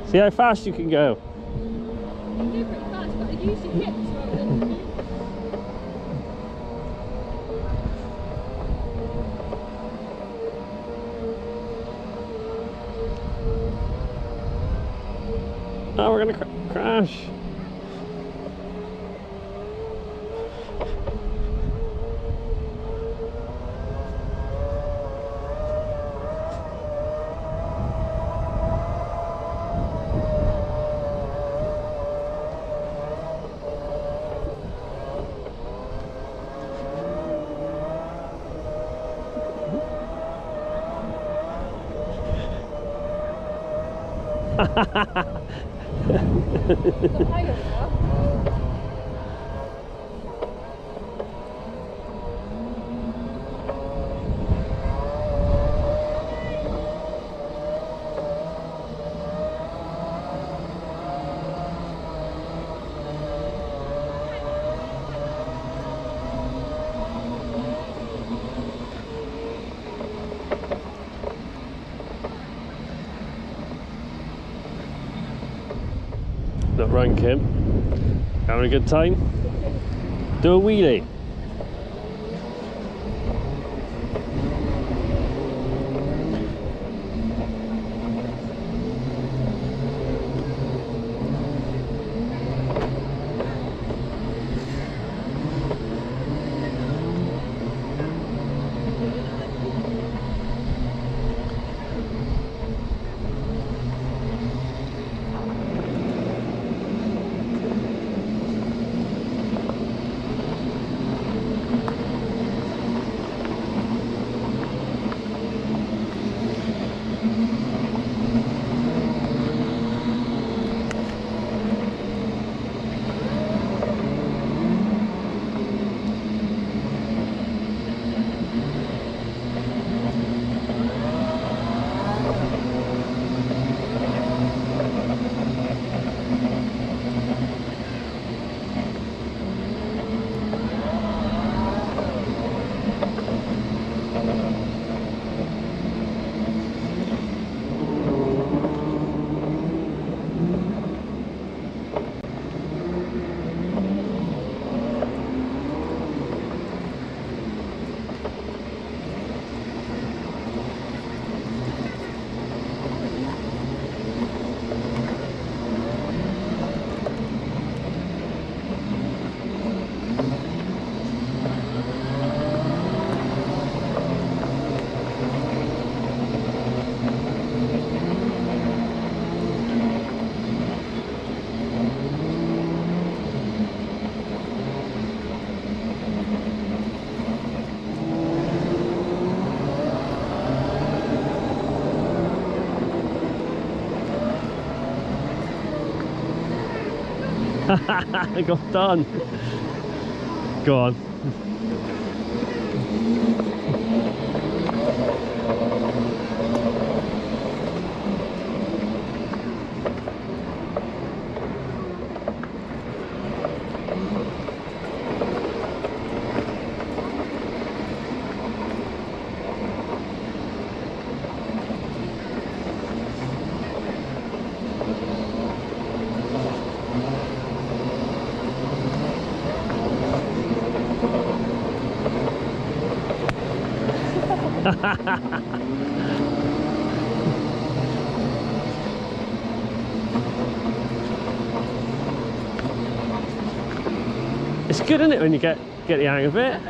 See how fast you can go. You go pretty fast, but you use your hips rather than... Oh, we're gonna crash. Not run, Kim. Having a good time? Do a wheelie. I got done. Go on. It's good, isn't it, when you get the hang of it?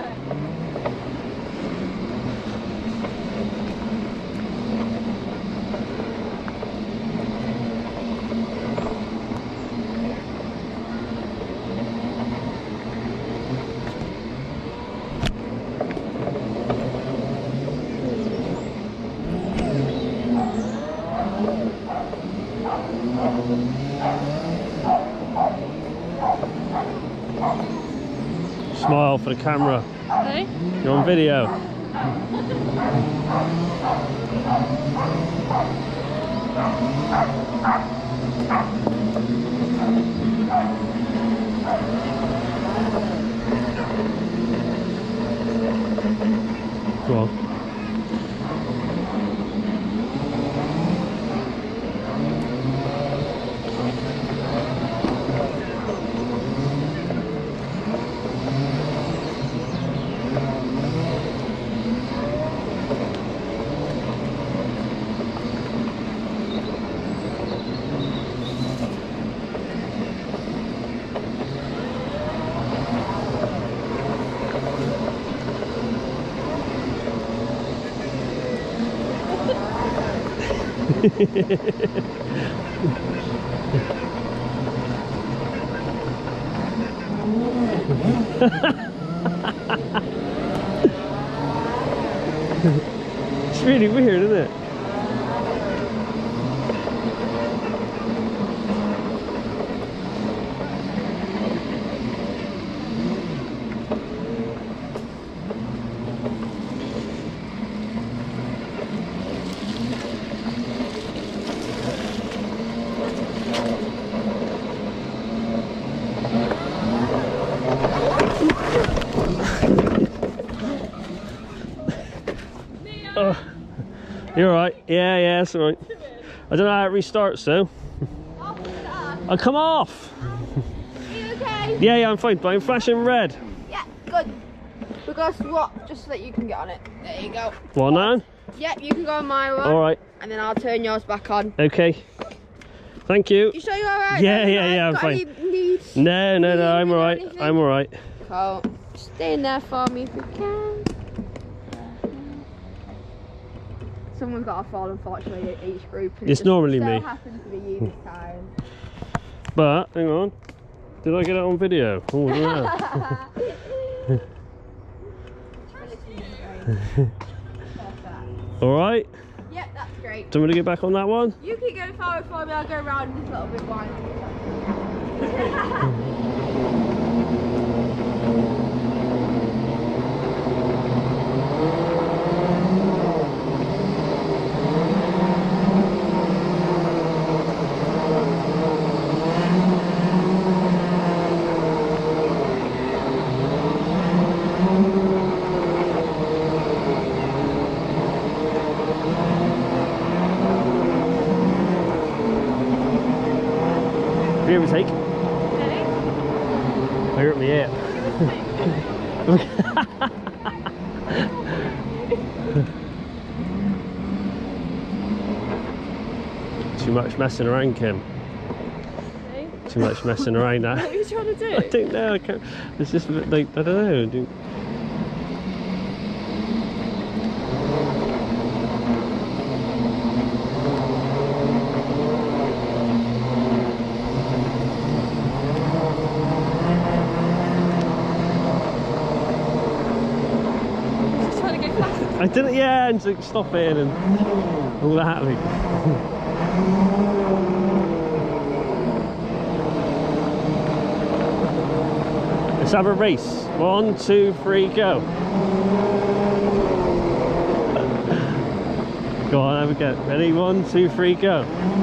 Smile for the camera. Hey? You're on video. Go on. It's really weird, isn't it? Oh, you're alright. Yeah, it's alright. I don't know how it restarts though. I'll come off. Are you okay? Yeah, I'm fine, but I'm flashing red. Yeah, good. Because what? Just so that you can get on it. There you go. What now? Yep, you can go on my one. Alright. And then I'll turn yours back on. Okay. Thank you. You sure you're alright? Yeah, I'm Got fine. any needs? No, I'm alright. anything? I'm alright. Cool. Stay in there for me if you can. Someone's got to fall, unfortunately, at each group. And It's it just normally so me. happens to be you this time. But, hang on. Did I get it on video? Oh, I don't know. Alright. Yep, that's great. Do you want me to get back on that one? You keep going forward for me, I'll go around this little bit wide. Have you ever take? Okay. I hurt me out. Too much messing around, Kim. Too much messing around now. What are you trying to do? I don't know. I can't. It's just like I don't know. Just trying to go fast. I didn't. Yeah, and like, stop it and all that. Like. Let's have a race. 1, 2, 3, go. Go on, have a go. Ready? 1, 2, 3, go.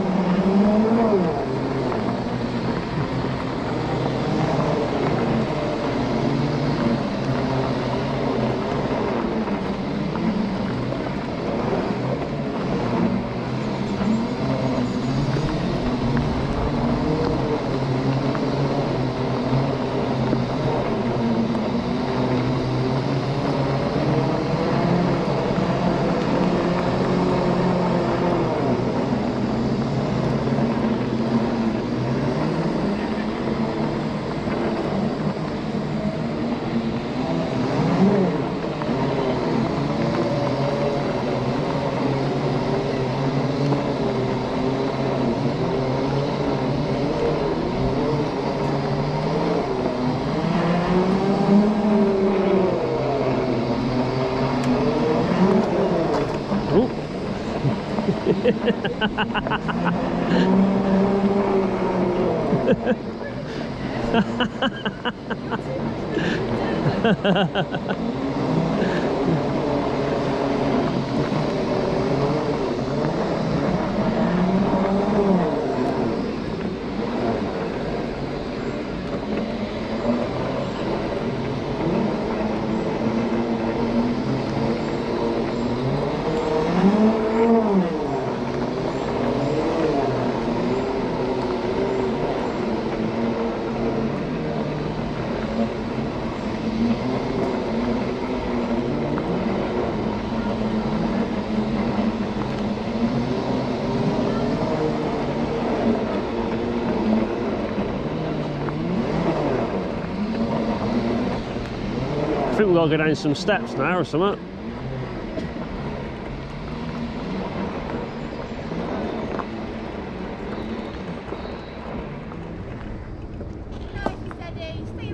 I think we've got to go down some steps now or something.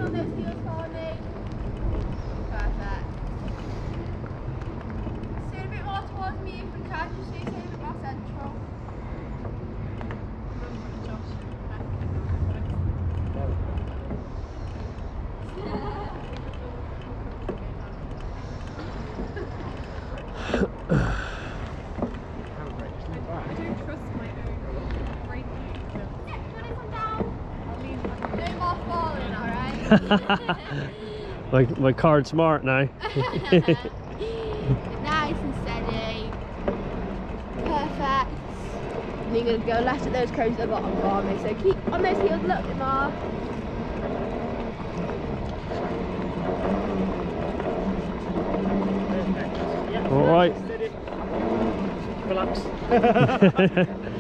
on those heels for me. Perfect. Stay a bit more towards me if we can, just so you stay a bit more central. my card's smart now. Nice and steady. Perfect. And you're going to go left at those curves at the bottom for me. So keep on those heels a little bit more. All right. Relax.